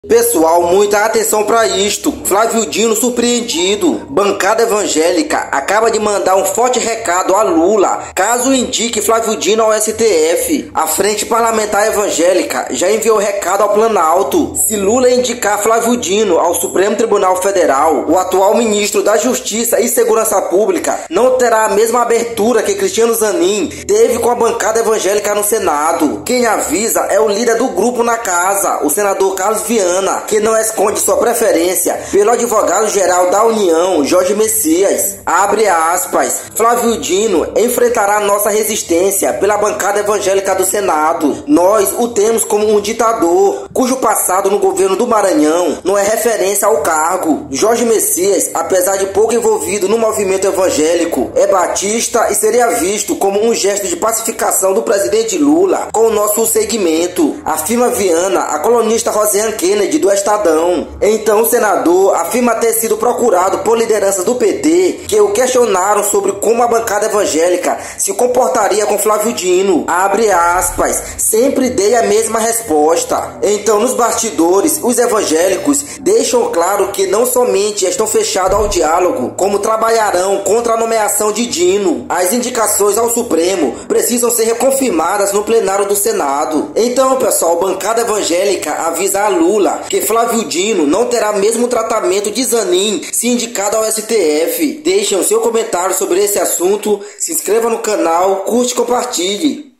Pessoal, muita atenção para isto. Flávio Dino surpreendido. Bancada evangélica acaba de mandar um forte recado a Lula, caso indique Flávio Dino ao STF. A Frente Parlamentar Evangélica já enviou recado ao Planalto. Se Lula indicar Flávio Dino ao Supremo Tribunal Federal, o atual ministro da Justiça e Segurança Pública não terá a mesma abertura que Cristiano Zanin teve com a bancada evangélica no Senado. Quem avisa é o líder do grupo na casa, o senador Carlos Viana, que não esconde sua preferência pelo advogado-geral da União, Jorge Messias. Abre aspas. Flávio Dino enfrentará nossa resistência pela bancada evangélica do Senado. Nós o temos como um ditador, cujo passado no governo do Maranhão não é referência ao cargo. Jorge Messias, apesar de pouco envolvido no movimento evangélico, é batista e seria visto como um gesto de pacificação do presidente Lula com o nosso segmento, afirma Viana, a colunista Rosiane Kennedy do Estadão. Então o senador afirma ter sido procurado por lideranças do PT que o questionaram sobre como a bancada evangélica se comportaria com Flávio Dino. Abre aspas. Sempre dei a mesma resposta. Então nos bastidores, os evangélicos deixam claro que não somente estão fechados ao diálogo, como trabalharão contra a nomeação de Dino. As indicações ao Supremo precisam ser reconfirmadas no plenário do Senado. Então, pessoal, a bancada evangélica avisa a Lula que Flávio Dino não terá mesmo tratamento de Zanin se indicado ao STF. Deixem o seu comentário sobre esse assunto, se inscreva no canal, curte e compartilhe.